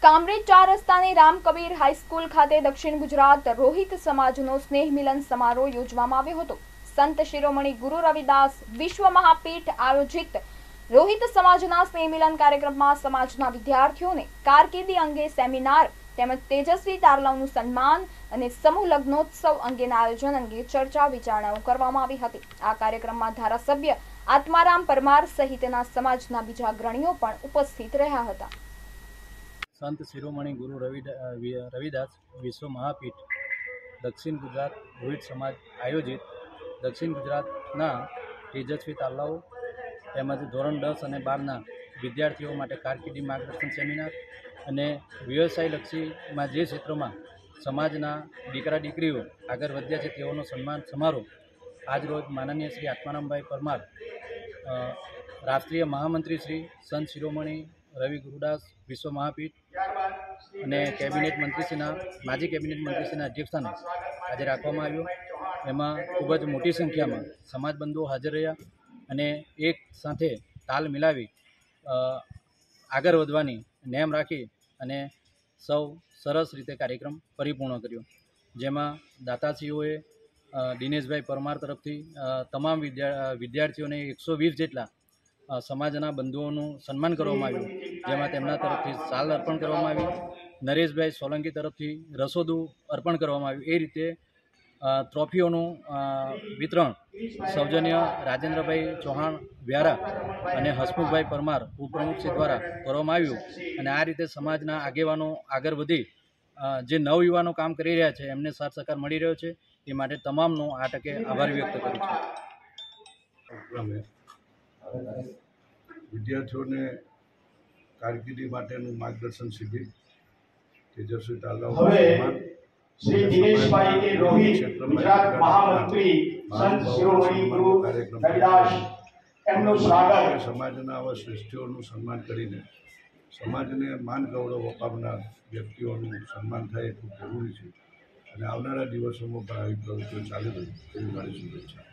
કામરેજ 4 રસ્તાની રામ કબીર હાઈસ્કૂલ ખાતે દક્ષિણ ગુજરાત રોહિત સમાજનો સ્નેહ મિલન સમારોહ યોજવામાં આવ્યો હતો। સંત શિરોમણી ગુરુ રવિદાસ વિશ્વ મહાપીઠ આયોજિત રોહિત સમાજના સ્નેહ મિલન કાર્યક્રમમાં સમાજના વિદ્યાર્થીઓને કારકિર્દી અંગે સેમિનાર તેમજ તેજસ્વી તારલાઓનું સન્માન અને સમૂહ લગ્નોત્સવ અંગેના આયોજન અંગે ચર્ચા વિચારણાઓ કરવામાં આવી હતી। આ કાર્યક્રમમાં ધારાસભ્ય આત્મારામ પરમાર સહિતના સમાજના બીજા અગ્રણીઓ પણ ઉપસ્થિત રહ્યા હતા। संत शिरोमणि गुरु रविदास विश्व महापीठ दक्षिण गुजरात रोहित समाज आयोजित दक्षिण गुजरातना तेजस्वी तारलाओ તેમજ ધોરણ 10 અને 12ના વિદ્યાર્થીઓ માટે કારકિર્દી માર્ગદર્શન સેમિનાર અને વ્યવસાયલક્ષીમાં જે ક્ષેત્રોમાં સમાજના દીકરા દીકરીઓ આગળ વધ્યા છે તેઓનો સન્માન સમારોહ આજરોજ માનનીય શ્રી આત્મારામભાઈ પરમાર રાષ્ટ્રીય મહામંત્રી શ્રી સંત શિરોમણિ રવિ ગુરુદાસ વિશ્વ મહાપીઠ અને કેબિનેટ મંત્રીશ્રીના માજી કેબિનેટ મંત્રીશ્રીના અધ્યક્ષસ્થાને આજે રાખવામાં આવ્યો। એમાં ખૂબ જ મોટી સંખ્યામાં સમાજબંધુઓ હાજર રહ્યા અને એક સાથે તાલ મિલાવી આગળ વધવાની નેમ રાખી અને સૌ સરસ રીતે કાર્યક્રમ પરિપૂર્ણ કર્યો। જેમાં દાતાશ્રીઓએ દિનેશભાઈ પરમાર તરફથી તમામ વિદ્યાર્થીઓને 120 જેટલા સમાજના બંધુઓનું સન્માન કરવામાં આવ્યું, જેમાં તેમના તરફથી શાલ અર્પણ કરવામાં આવી, નરેશભાઈ સોલંકી તરફથી રસોદું અર્પણ કરવામાં આવ્યું। એ રીતે ટ્રોફીઓનું વિતરણ સૌજન્ય રાજેન્દ્રભાઈ ચૌહાણ વ્યારા અને હસમુખભાઈ પરમાર ઉપપ્રમુખશ્રી દ્વારા કરવામાં આવ્યું અને આ રીતે સમાજના આગેવાનો આગળ વધી જે નવયુવાનો કામ કરી રહ્યા છે એમને સાથ સહકાર મળી રહ્યો છે, એ માટે તમામનો આ તકે આભાર વ્યક્ત કરું છું। વિદ્યાર્થીઓને કારકિર્દી માટેનું માર્ગદર્શન શિબિર તેજસ્વી તારલાઓ શ્રી દિનેશભાઈ કે રોહિત ગુજરાત મહામંત્રી સંત શિરોમણિ ગુરુ રવિદાસ એમનું સ્વાગત। સમાજના આવા શ્રેષ્ઠીઓનું સન્માન કરીને સમાજને માન ગૌરવ અપાવનાર વ્યક્તિઓનું સન્માન થાય એ ખૂબ જરૂરી છે અને આવનારા દિવસોમાં પણ આવી પ્રવૃત્તિઓ ચાલુ રહે એવી મારી શુભેચ્છા।